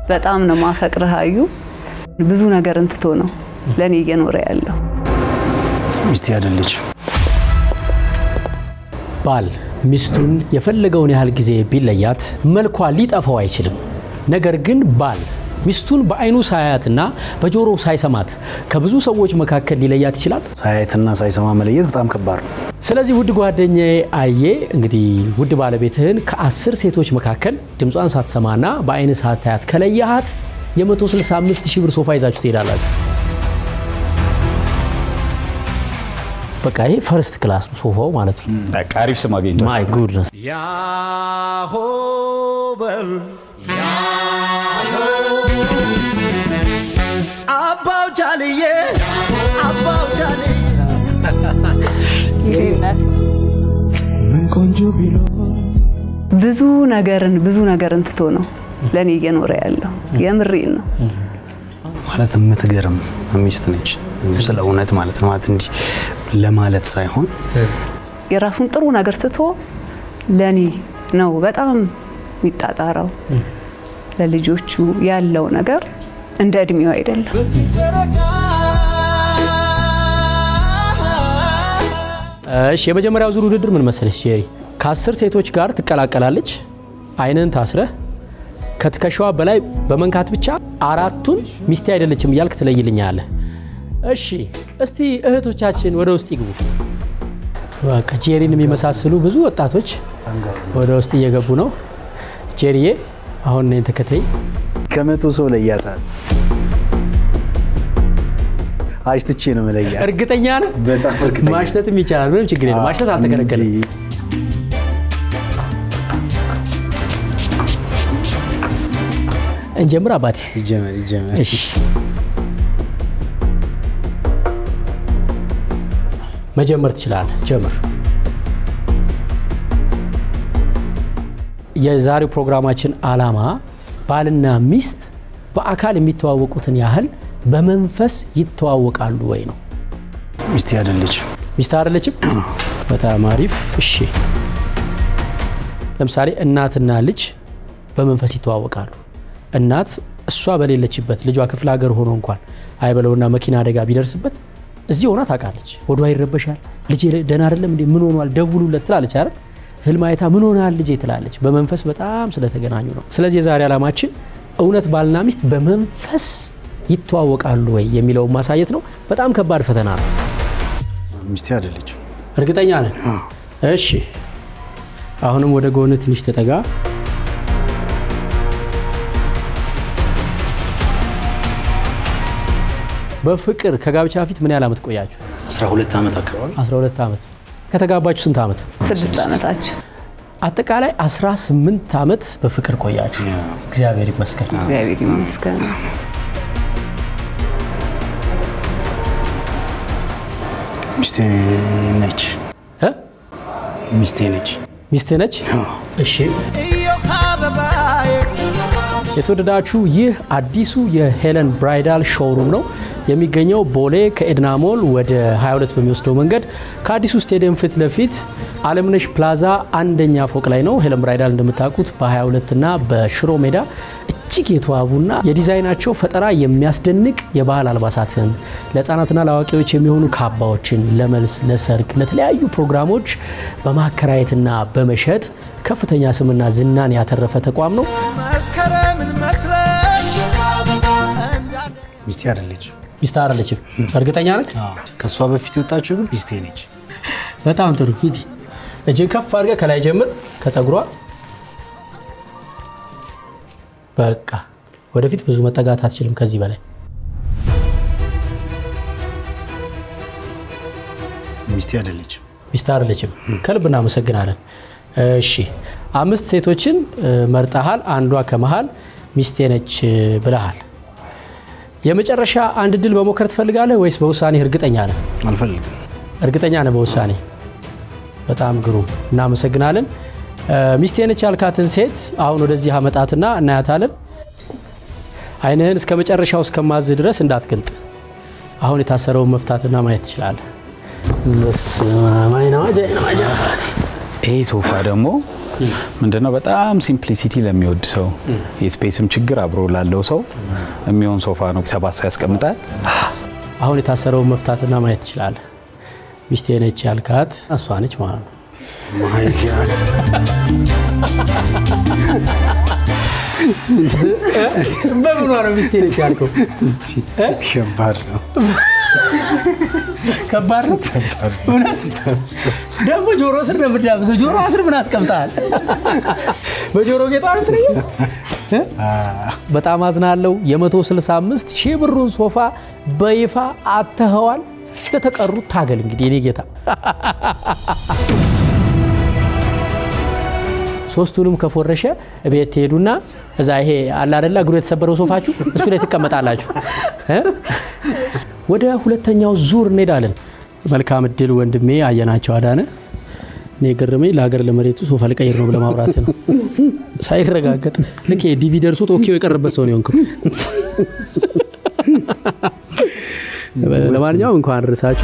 በጣም ነው ማፈቅርህ አዩ ብዙ ነገር እንትቶ ነው ለኔ እየኖረ ያለው ሚስቴ አይደለች ባል ሚስቱን የፈለገውን ያህል ጊዜ ቢለያት መልኳ ሊጠፋው አይችልም ነገር ግን ባል ሚስቱን በአይኑ ሳያትና በጆሮ ሳይሰማት ከብዙ ሰዎች መካከል ሊለያት ይችላል ሳያትና ሳይሰማ መለየት በጣም ከባድ ነው ስለዚህ ውድ ጓደኛዬ አየ እንግዲህ ውድ ባለቤትህን ከ10 ሴቶች መካከል ድምጿን ሳትሰማና በአይን ሳታያት ከለያሃት የ165,000 ብር ሶፋ ይዛችሁ ትሄዳላችሁ በቃ ይሄ ፈርስት ክላስ ነው ሶፋው ማለት ነው በቃ አሪፍ ስም አገኝቷል ማይ ጉድነስ ያሆበል አባው ቻልዬ ምን ቆንጆ ቢሎ ብዙ ነገርን ትቶ ነው ለኔ እየኖረ ያለው የምሬን ነው ማለት የምትገርም ሚስት ነች ስለ እውነት ማለት ነው እንጂ ለማለት ሳይሆን የራሱን ጥሩ ነገር ትቶ ለኔ ነው በጣም የሚጣጣራው ለልጆቹ ያለው ነገር እንደ እድሜው አይደለም እሺ የመጀመሪያው ዙር ውድድር ምን መሰለሽ ጄሪ ከ10 ሴቶች ጋር ትቀላቀላለች አይነን ታስረህ ከትከሻዋ በላይ በመንካት ብቻ አራቱን ሚስቴ አይደለችም ይያልክ ትለይልኛለህ እሺ እስቲ እህቶቻችን ወደ ውስጥ ይግቡ በቃ ጄሪን የሚመሳሰሉ ብዙ ወጣቶች ወደ ውስጥ እየገቡ ነው ጄሪዬ አሁን ነኝ ተከታይ ከመቶ ሰው ለያታል አሽትቼ ነው መለያ እርግጠኛ ነህ በጣም እርግጠኛ ማሽተትም ይቻላል ምንም ችግር የለም ማሽተት አልተከለከለም እንጀምር አባቴ ይጀምር እሺ መጀመር ትችላለህ ጀምር የዛሬው ፕሮግራማችን አላማ ባልና ሚስት በአካል የሚተዋወቁትን ያህል በመንፈስ ይተዋወቃሉ ወይ ነው ሚስቴ አይደለችም በጣም አሪፍ እሺ ለምሳሌ እናትና ልጅ በመንፈስ ይተዋወቃሉ እናት እሷ በሌለችበት ልጇ ክፍለ ሀገር ሆኖ እንኳን አይበለውና መኪና አደጋ ቢደርስበት እዚህ ሆና ታቃለች ወዷ ይረበሻል ልጄ ደና አይደለም እንዴ ምን ሆኗል ደውሉለት ትላለች አይደል ህልማይታ ምን ሆናል ልጄ ትላለች በመንፈስ በጣም ስለተገናኙ ነው ስለዚህ የዛሬ አላማችን እውነት ባልና ሚስት በመንፈስ ይተዋወቃሉ ወይ የሚለው ማሳየት ነው በጣም ከባድ ፈተና ነው ሚስቴ አይደለችም እርግጠኛ ነህ እሺ አሁንም ወደ ጎን ትንሽ ተጠጋ በፍቅር ከጋብቻ ፊት ምን ያህል አመት ቆያችሁ 12 አመት አከራው 12 አመት ከተጋባችሁ ስንት አመት 6 አመታችሁ አጠቃላይ 18 አመት በፍቅር ቆያችሁ እግዚአብሔር ይመስገን ሚስቴ ነች እሺ የተወደዳችሁ ይህ አዲሱ የሄለን ብራይዳል ሾውሩም ነው የሚገኘው ቦሌ ከኤድናሞል ወደ 22 በሚወስደው መንገድ ከአዲሱ ስቴዲየም ፊት ለፊት አለምነሽ ፕላዛ አንደኛ ፎቅ ላይ ነው ሄለን ብራይዳል እንደምታውቁት በ22 እና በሽሮ ሜዳ እጅግ የተዋቡና የዲዛይናቸው ፈጠራ የሚያስደንቅ የባህል አልባሳትን ለህፃናትና ለአዋቂዎች የሚሆኑ ካባዎችን ለመልስ ለሰርግ ለተለያዩ ፕሮግራሞች በማከራየትና በመሸጥ ከፍተኛ ስምና ዝናን ያተረፈ ተቋም ነው ሚስቴ አይደለችም እርግጠኛ ነህ ከሷ በፊት ወጣችሁ ግን ሚስቴ ነች በጣም ጥሩ ሂጂ እጅ ከፍ አድርገህ ከላይ ጀምር ከጸጉሯ በቃ ወደፊት ብዙ መጠጋት አትችልም ከዚህ በላይ ሚስቴ አይደለችም ከልብና መሰግናለን እሺ 5 ሴቶችን መርጣሃል አንዷ ከመሃል ሚስቴ ነች ብለሃል የመጨረሻ አንድ ድል በመሞከር ትፈልጋለህ ወይስ በውሳኔ እርግጠኛ ነህ አልፈልግም እርግጠኛ ነህ በውሳኔ በጣም ግሩም እናመሰግናለን ሚስቴ ነች ያልካትን ሴት አሁን ወደዚህ አመጣትና እናያታለን አይነን እስከ መጨረሻው እስከማዝ ድረስ እንዳትገልጥ አሁን የታሰረውን መፍታትና ማየት ትችላለህ በስማማይና ማጃ ይሄ ሶፋ ደግሞ ምንድነው በጣም ሲምፕሊሲቲ ለሚወድ ሰው የስፔስም ችግር አብሮ ላለው ሰው የሚሆን ሶፋ ነው። 7 ሰው ያስቀምጣል። አሁን የታሰረው መፍታትና ማየት ይችላል። ሚስቴ ነች ያልካት እሷ ነች ማለት ነው። ማይያት በምን ነው ሚስቴ ነች ያልከው? ከባድ ነው። እውነት ደግሞ ጆሮ ስር ነው የምትዳብሰው። ጆሮ አስር ምን አስቀምጣል? በጆሮ ጌጣ አትረኝ። በጣም አዝናለሁ። የ165 ሺህ ብሩን ሶፋ በይፋ አተኸዋል። ለተቀሩት ታገል እንግዲህ የኔ ጌታ። ሶስቱንም ከፎረሸ ቤት ሄዱና እዛ ይሄ አለ አይደል እግሩ የተሰበረው ሶፋችሁ እሱ ላይ ተቀመጣላችሁ። ወደ ሁለተኛው ዙር እንሄዳለን። መልካም እድል ወንድሜ አየናቸው አዳነ። እኔ ገረመኝ ለሀገር ለመሬቱ ሶፋ ልቀይር ነው ብለህ ማብራት ነው ሳይረጋገጥ ልክ ዲቪ ደርሶት ኦኬው የቀረበት ሰው ነው የሆንከው። ለማንኛውም እንኳን ረሳችሁ።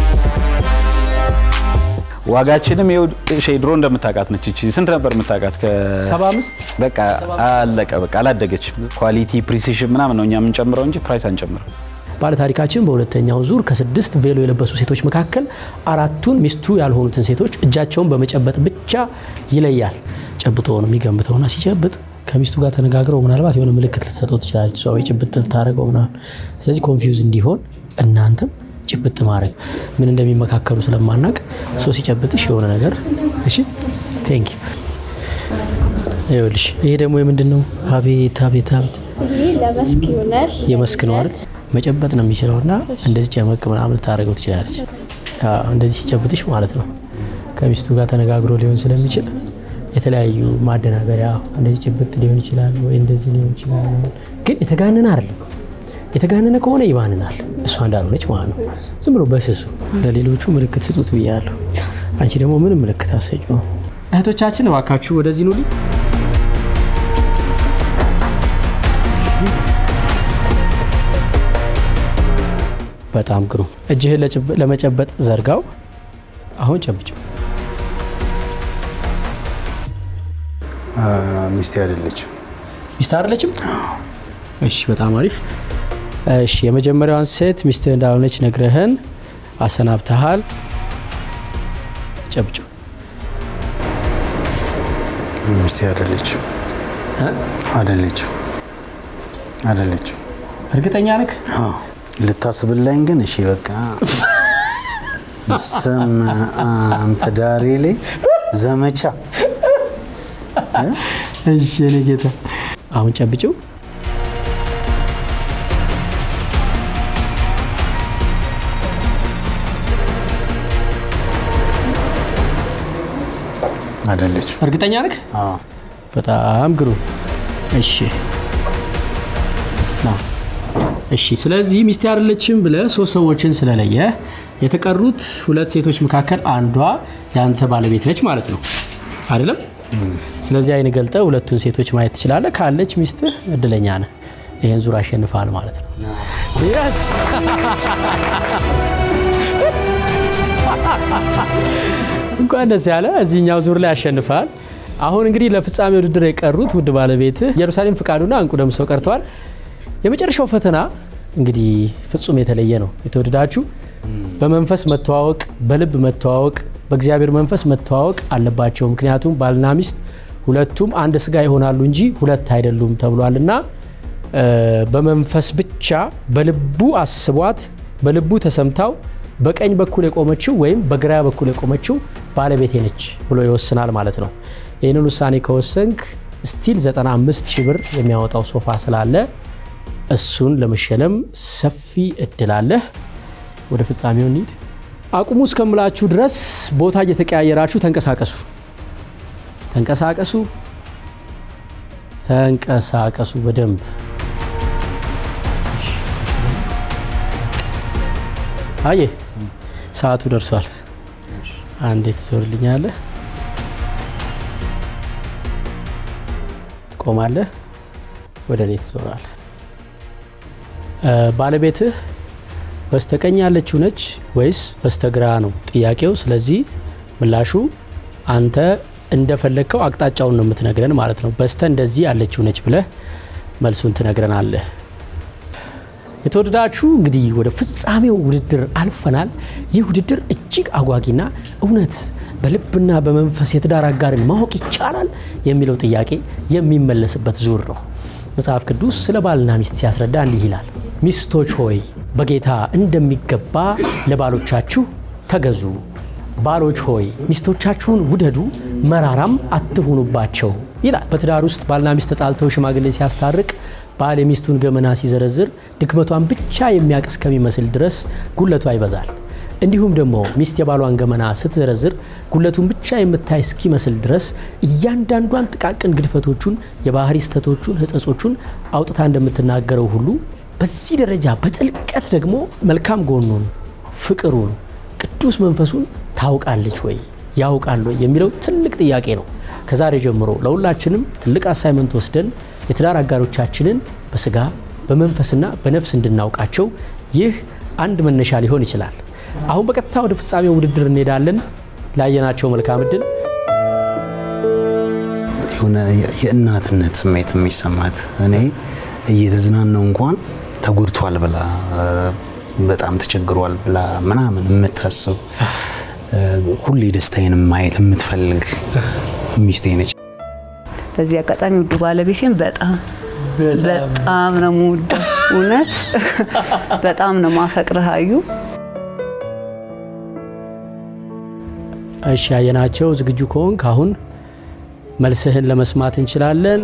ዋጋችንም ሼድሮ እንደምታቃት ነች። እቺ ስንት ነበር የምታቃት? ከ75 በቃ አለቀ። በቃ አላደገች። ኳሊቲ ፕሪሲዥን ምናምን ነው እኛ ምን ጨምረው እንጂ ፕራይስ አንጨምርም። ባለ ታሪካችን በሁለተኛው ዙር ከ6 ቬሎ የለበሱ ሴቶች መካከል 4ቱን ሚስቱ ያልሆኑትን ሴቶች እጃቸውን በመጨበጥ ብቻ ይለያል። ጨብጦ ነው የሚገምተውና ሲጨብጥ ከሚስቱ ጋር ተነጋግረው ምናልባት የሆነ ምልክት ልትሰጠው ትችላለች። ሰው ጭብጥ ልታረገው ምናምን። ስለዚህ ኮንፊውዝ እንዲሆን እናንተም ጭብጥ ማረግ ምን እንደሚመካከሩ ስለማናቅ ሰው ሲጨብጥሽ የሆነ ነገር እሺ ቴንክ ዩ ይኸውልሽ ይሄ ደግሞ የምንድነው? አቤት አቤት አቤት ይሄ ለመስክ ይሆናል። የመስክ ነው አይደል? መጨበጥ ነው የሚችለውና እንደዚህ ጨመቅ ምናምን ታረጋው ትችላለች። እንደዚህ ሲጨብጥሽ ማለት ነው ከሚስቱ ጋር ተነጋግሮ ሊሆን ስለሚችል የተለያዩ ማደናገሪያ እንደዚህ ጭብጥ ሊሆን ይችላል ወይ እንደዚህ ሊሆን ይችላል። ግን የተጋነነ አይደለም። የተጋነነ ከሆነ ይባንናል። እሷ እንዳልሆነች ማለት ነው። ዝም ብሎ በስሱ ለሌሎቹ ምልክት ስጡት ብያለሁ። አንቺ ደግሞ ምንም ምልክት አሰጪው። እህቶቻችን እባካችሁ ወደዚህ ኑሊ። በጣም ግሩም። እጅህን ለመጨበጥ ዘርጋው። አሁን ጨብጭው። ሚስቴ አይደለችም። ሚስት አይደለችም? እሺ በጣም አሪፍ። እሺ የመጀመሪያዋን ሴት ሚስት እንዳልሆነች ነግረህን አሰናብተሃል። ጨብጭው። ሚስቴ አይደለችም። አይደለችም። እርግጠኛ ነህ? አዎ ልታስብልኝ ግን እሺ በቃ ስም አንተ ዳሬ ላይ ዘመቻ እሺ እኔ ጌታ አሁን ጨብጭው። አይደለችም። እርግጠኛ ነህ? አዎ በጣም ግሩም። እሺ ና እሺ ስለዚህ ሚስት አይደለችም ብለህ 3 ሰዎችን ስለለየ የተቀሩት 2 ሴቶች መካከል አንዷ ያንተ ባለቤት ነች ማለት ነው አይደለም? ስለዚህ አይን ገልጠ ሁለቱን ሴቶች ማየት ትችላለህ። ካለች ሚስት እድለኛ ነህ። ይሄን ዙር አሸንፋል ማለት ነው። yes እንኳን ደስ ያለ እዚህኛው ዙር ላይ አሸንፋል። አሁን እንግዲህ ለፍጻሜ ውድድር የቀሩት ውድ ባለቤት ኢየሩሳሌም ፍቃዱና እንቁ ደምሰው ቀርተዋል። የመጨረሻው ፈተና እንግዲህ ፍጹም የተለየ ነው። የተወደዳችሁ በመንፈስ መተዋወቅ፣ በልብ መተዋወቅ፣ በእግዚአብሔር መንፈስ መተዋወቅ አለባቸው። ምክንያቱም ባልና ሚስት ሁለቱም አንድ ስጋ ይሆናሉ እንጂ ሁለት አይደሉም ተብሏልና በመንፈስ ብቻ በልቡ አስቧት፣ በልቡ ተሰምታው በቀኝ በኩል የቆመችው ወይም በግራ በኩል የቆመችው ባለቤቴ ነች ብሎ ይወስናል ማለት ነው። ይሄንን ውሳኔ ከወሰንክ ስቲል 95,000 ብር የሚያወጣው ሶፋ ስላለ እሱን ለመሸለም ሰፊ እድል አለ። ወደ ፍጻሜው እንሂድ። አቁሙ እስከምላችሁ ድረስ ቦታ እየተቀያየራችሁ ተንቀሳቀሱ። ተንቀሳቀሱ ተንቀሳቀሱ በደንብ። አየ ሰዓቱ ደርሷል። አንዴ ትዞርልኛለህ፣ ትቆማለህ፣ ወደ እኔ ትዞራለህ። ባለቤትህ በስተቀኝ ያለችው ነች ወይስ በስተግራ ነው ጥያቄው። ስለዚህ ምላሹ አንተ እንደፈለከው አቅጣጫውን ነው የምትነግረን ማለት ነው በስተ እንደዚህ ያለችው ነች ብለህ መልሱን ትነግረናለህ የተወደዳችሁ እንግዲህ ወደ ፍጻሜው ውድድር አልፈናል ይህ ውድድር እጅግ አጓጊና እውነት በልብና በመንፈስ የትዳር አጋርን ማወቅ ይቻላል የሚለው ጥያቄ የሚመለስበት ዙር ነው መጽሐፍ ቅዱስ ስለ ባልና ሚስት ሲያስረዳ እንዲህ ይላል ሚስቶች ሆይ በጌታ እንደሚገባ ለባሎቻችሁ ተገዙ ባሎች ሆይ ሚስቶቻችሁን ውደዱ መራራም አትሁኑባቸው ይላል በትዳር ውስጥ ባልና ሚስት ተጣልተው ሽማግሌ ሲያስታርቅ ባል የሚስቱን ገመና ሲዘረዝር ድክመቷን ብቻ የሚያቀስ ከሚመስል ድረስ ጉለቷ ይበዛል እንዲሁም ደግሞ ሚስት የባሏን ገመና ስትዘረዝር ጉለቱን ብቻ የምታይ እስኪመስል ድረስ እያንዳንዷን ጥቃቅን ግድፈቶቹን የባህሪ ስተቶቹን ህጸጾቹን አውጥታ እንደምትናገረው ሁሉ በዚህ ደረጃ በጥልቀት ደግሞ መልካም ጎኑን ፍቅሩን ቅዱስ መንፈሱን ታውቃለች ወይ ያውቃል ወይ የሚለው ትልቅ ጥያቄ ነው ከዛሬ ጀምሮ ለሁላችንም ትልቅ አሳይመንት ወስደን የትዳር አጋሮቻችንን በስጋ በመንፈስና በነፍስ እንድናውቃቸው ይህ አንድ መነሻ ሊሆን ይችላል አሁን በቀጥታ ወደ ፍጻሜው ውድድር እንሄዳለን ላየናቸው መልካም እድል የሆነ የእናትነት ስሜት የሚሰማት እኔ እየተዝናናው እንኳን ተጎድቷል ብላ በጣም ተቸግሯል ብላ ምናምን የምታስብ ሁሌ ደስታዬን ማየት የምትፈልግ ሚስቴ ነች በዚህ አጋጣሚ ውድ ባለቤቴን በጣም ነው የምወደው እውነት በጣም ነው ማፈቅርህ አዩ እሺ አየናቸው ዝግጁ ከሆንክ አሁን መልስህን ለመስማት እንችላለን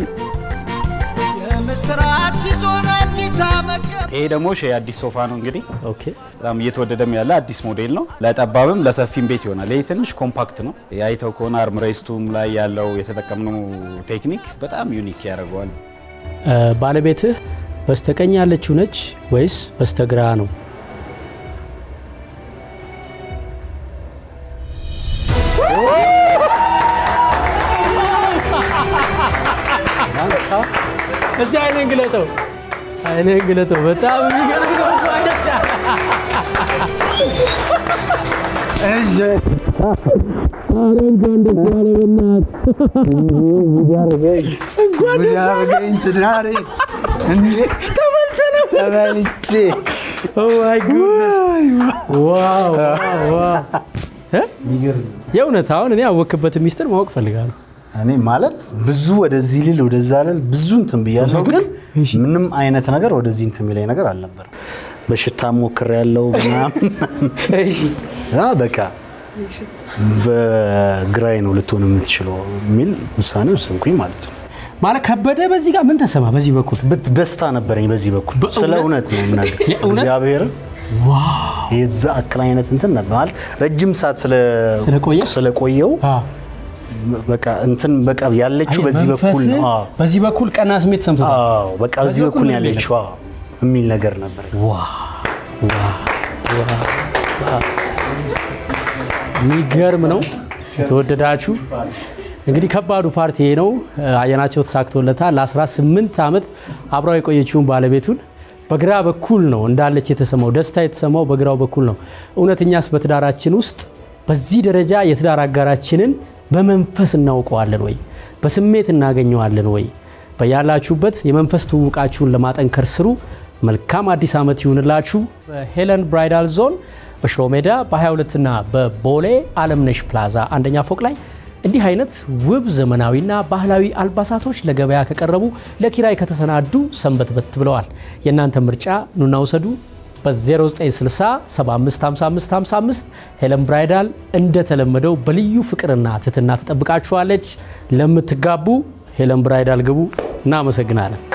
የምስራች ዞና አዲስ አመት ይሄ ደግሞ አዲስ ሶፋ ነው እንግዲህ ኦኬ በጣም እየተወደደም ያለ አዲስ ሞዴል ነው ለጠባብም ለሰፊም ቤት ይሆናል ይሄ ትንሽ ኮምፓክት ነው ያይተው ከሆነ አርምሬስቱም ላይ ያለው የተጠቀምነው ቴክኒክ በጣም ዩኒክ ያደርገዋል ባለቤትህ በስተቀኝ ያለችው ነች ወይስ በስተግራ ነው እዚህ አይነን ግለጠው በጣም የሚገርም ነው እሺ እንኳን ደስ ያለ በእናትህ ያርገኝ ትዳሬ እንዴ ተበልቼ ኦ ማይ ጉድነስ ዋው የእውነት አሁን እኔ አወክበት ሚስጥር ማወቅ ፈልጋለሁ እኔ ማለት ብዙ ወደዚህ ሊል ወደዛ ሊል ብዙ እንትን ብያለሁ ግን ምንም አይነት ነገር ወደዚህ እንትን ሚለኝ ነገር አልነበረም በሽታ ሞክር ያለው ምናምን እሺ በቃ በግራይ ነው ልትሆን የምትችለው ሚል ውሳኔ ወሰንኩኝ ማለት ነው ማለት ከበደ በዚህ ጋር ምን ተሰማ በዚህ በኩል ደስታ ነበረኝ በዚህ በኩል ስለ እውነት ነው ነገር እግዚአብሔር ዋው የዛ አክል አይነት እንትን ነበር ማለት ረጅም ሰዓት ስለቆየው በቃ እንትን በቃ ያለችው በዚህ በኩል ቀና ስሜት ሰምተው አዎ በቃ በዚህ በኩል ያለችው የሚል ነገር ነበር ሚገርም ነው የተወደዳችሁ እንግዲህ ከባዱ ፓርቲ ነው አየናቸው ተሳክቶለታል ለ18 አመት አብራው የቆየችውን ባለቤቱን በግራ በኩል ነው እንዳለች የተሰማው ደስታ የተሰማው በግራው በኩል ነው እውነተኛስ በትዳራችን ውስጥ በዚህ ደረጃ የትዳር አጋራችንን በመንፈስ እናውቀዋለን ወይ በስሜት እናገኘዋለን ወይ በያላችሁበት የመንፈስ ትውውቃችሁን ለማጠንከር ስሩ መልካም አዲስ አመት ይሁንላችሁ በሄለን ብራይዳል ዞን በሽሮ ሜዳ በ22 እና በቦሌ አለምነሽ ፕላዛ አንደኛ ፎቅ ላይ እንዲህ አይነት ውብ ዘመናዊና ባህላዊ አልባሳቶች ለገበያ ከቀረቡ ለኪራይ ከተሰናዱ ሰንበትበት ብለዋል የእናንተ ምርጫ ኑና ውሰዱ በ0960 755555 ሄለን ብራይዳል እንደተለመደው በልዩ ፍቅርና ትህትና ተጠብቃችኋለች ለምትጋቡ ሄለን ብራይዳል ግቡ እናመሰግናለን